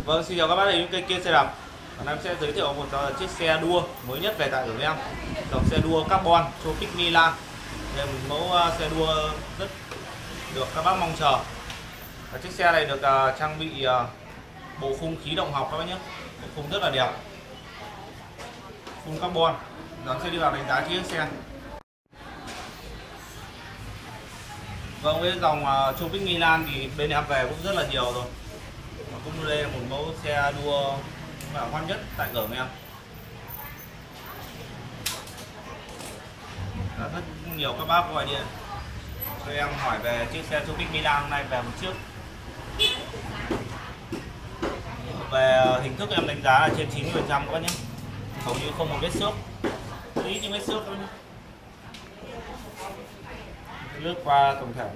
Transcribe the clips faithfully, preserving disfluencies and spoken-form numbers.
Vâng, xin chào các bác đến kênh Kiên Xe Đạp. Hôm nay em sẽ giới thiệu một uh, chiếc xe đua mới nhất về tại của em, dòng xe đua carbon Tropic Milan. Đây là một mẫu uh, xe đua rất được các bác mong chờ. Và chiếc xe này được uh, trang bị uh, bộ khung khí động học các bác nhé, bộ khung rất là đẹp, khung carbon. Giờ sẽ đi vào đánh giá chiếc xe. Vâng, với dòng uh, Tropic Milan thì bên em về cũng rất là nhiều rồi. Cũng đây là một mẫu xe đua mà hot nhất tại cửa em. Rất nhiều các bác gọi điện cho em hỏi về chiếc xe Tropic Milan hôm nay về một chiếc. Về hình thức em đánh giá là trên chín mươi phần trăm các bác nhé, hầu như không một vết xước, tí những vết xước thôi nhé. Lướt qua tổng thể.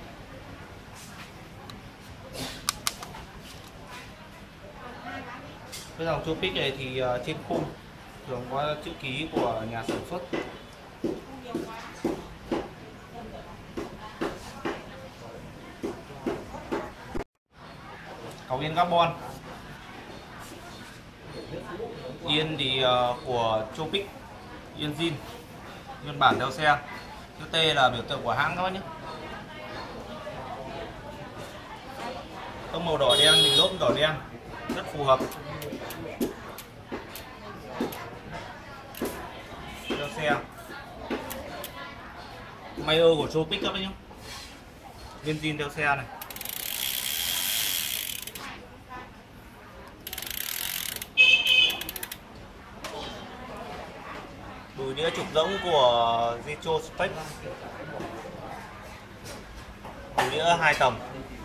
Cái dòng Tropic này thì uh, trên khung thường có chữ ký của nhà sản xuất. Cọc yên carbon. Yên thì uh, của Tropic, yên zin nguyên bản theo xe. Chữ T là biểu tượng của hãng các bác nhé. Tông màu đỏ đen thì lốp đỏ đen rất phù hợp theo xe. Mayo của Tropic các bác nhé, viên zin theo xe này. Đùi đĩa trục rỗng của Retro Spec, đùi đĩa hai tầng.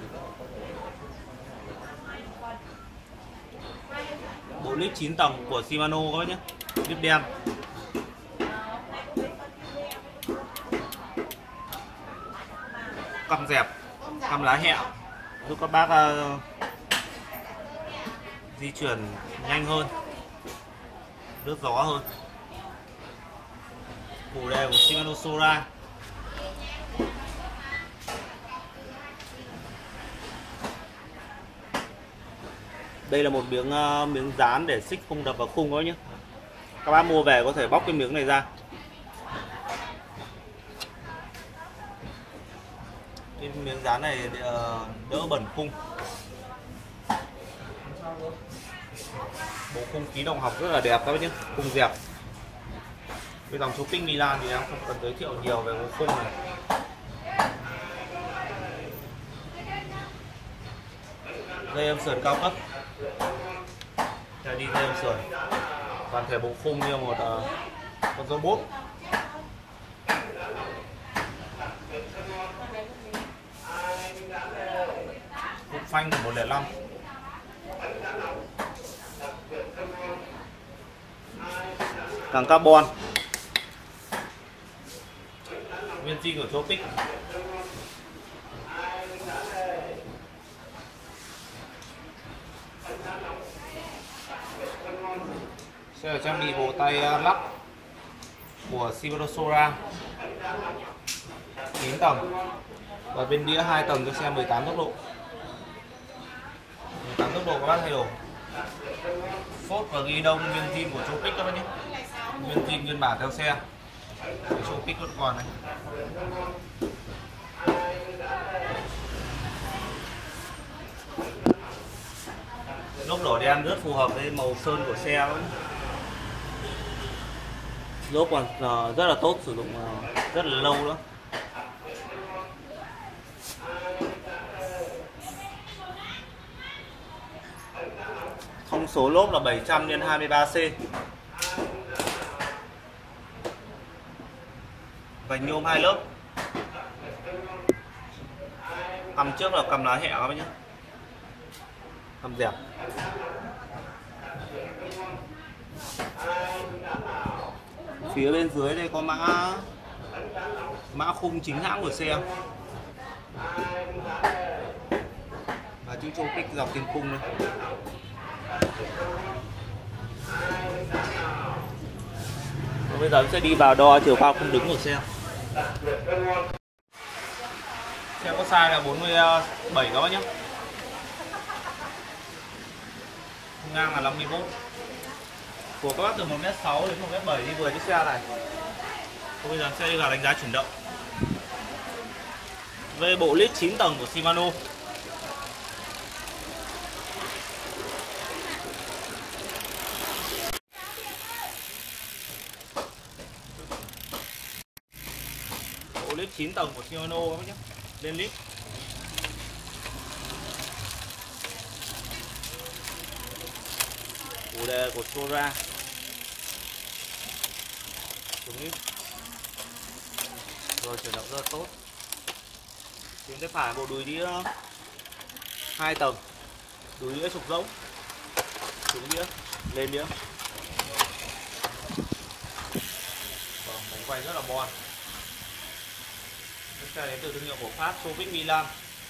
Bộ lip chín tầng của Shimano các bác nhé, lip đen. Căm dẹp, căm lá hẹ giúp các bác uh, di chuyển nhanh hơn, lướt gió hơn. Củ đề của Shimano Sora. Đây là một miếng uh, miếng dán để xích không đập vào khung đó nhé. Các bác mua về có thể bóc cái miếng này ra. Cái miếng dán này uh, đỡ bẩn khung. Bộ khung khí động học rất là đẹp các bác nhé, khung dẹp. Cái dòng Tropic Milan thì em không cần giới thiệu nhiều về bộ khung này. Dây êm sườn cao cấp. Đây đi dây êm sườn. Toàn thể bộ khung như một uh, con robot. Cục phanh của một không năm. Càng carbon. Viên zin của Tropic. Sẽ được trang bị bộ tay lắc của Shimano Sora chín tầng và bên đĩa hai tầng cho xe mười tám tốc độ. mười tám tốc độ các bác thay đổi. Phốt và ghi đông nguyên zin của Tropic các bác nhé, nguyên zin nguyên bản theo xe. Tropic vẫn còn này. Lốp đỏ đen rất phù hợp với màu sơn của xe đó. Lốp còn uh, rất là tốt, sử dụng uh, rất là lâu nữa. Thông số lốp là bảy trăm nhân hai mươi ba C. Vành nhôm hai lớp. Cầm trước là cầm lá hẹ các bác nhé, cầm dẹp. Phía bên dưới đây có mã mã khung chính hãng của xe và chữ Tropic dọc trên khung đây. Bây giờ sẽ đi vào đo chiều cao khung đứng của xe. Xe có size là bốn mươi bảy các bác nhé. ngang là năm mươi mốt. Của các bác từ một mét sáu đến một mét bảy đi vừa chiếc xe này. Còn bây giờ xe đi vào đánh giá chuyển động. Về bộ lít chín tầng của Shimano. Bộ lít chín tầng của Shimano các bác nhé. Lên lít. Chủ đề của Sora. Xuống lít. Rồi chuyển động rất tốt. Chuyển tay phải bộ đùi đĩa hai tầng, đùi đĩa trục rỗng, xuống đĩa, lên đĩa. Vâng, bánh quay rất là bon. Chiếc xe đến từ thương hiệu của Pháp, Sovic Milan.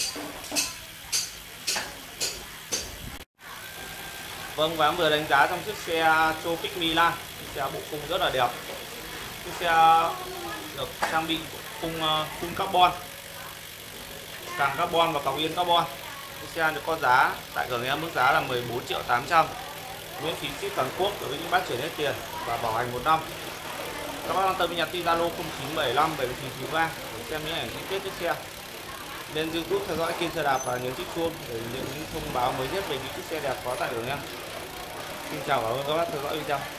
Vâng, và em vừa đánh giá trong chiếc xe Sovic Milan. Chiếc xe bộ khung rất là đẹp. Chiếc xe được trang bị khung khung carbon, càng carbon và cọc yên carbon. Chiếc xe được có giá tại cửa em mức giá là mười bốn triệu tám trăm, miễn phí ship toàn quốc đối với những bác chuyển hết tiền và bảo hành một năm. Các bác quan tâm nhắn tin Zalo không chín bảy năm bảy chín chín ba để xem những ảnh chi tiết chiếc xe. Lên YouTube theo dõi kênh xe đạp và nhấn chiếc chuông để nhận những thông báo mới nhất về những chiếc xe đẹp có tại cửa em. Xin chào và cảm ơn các bác theo dõi video.